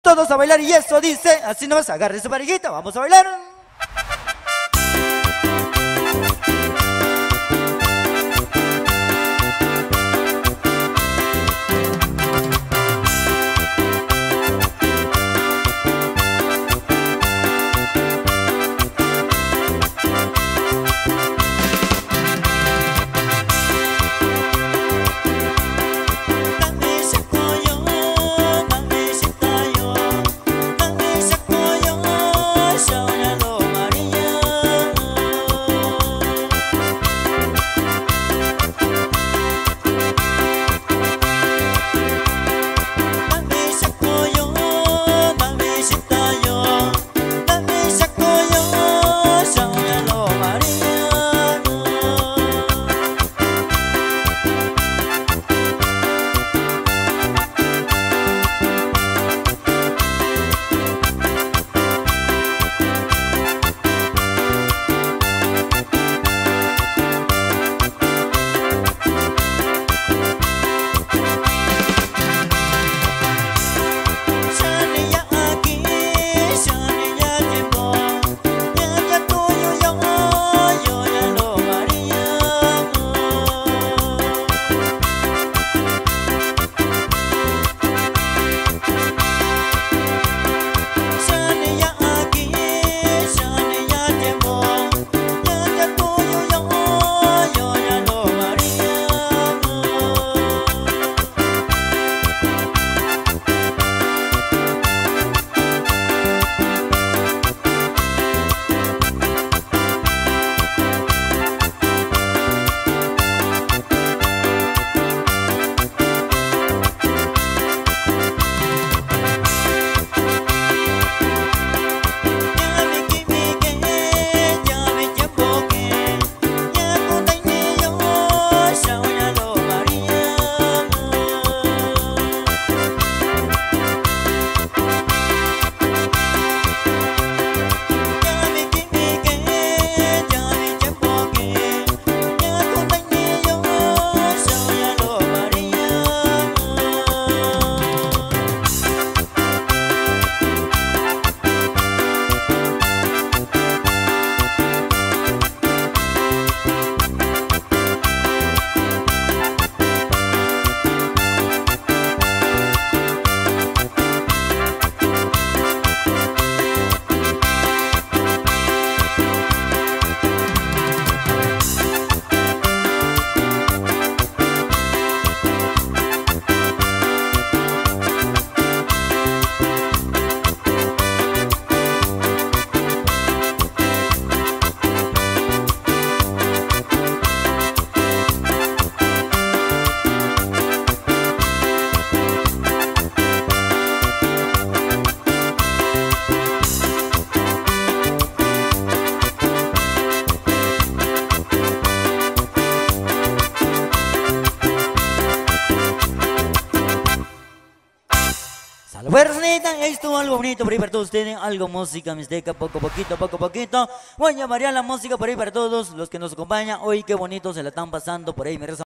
Todos a bailar y eso dice, así nomás agarre su parejita, vamos a bailar. Bueno, personita, ahí estuvo algo bonito por ahí para todos ustedes, algo música mixteca, poco a poquito. Voy a variar la música por ahí para todos los que nos acompañan. Hoy qué bonito se la están pasando por ahí, mi raza.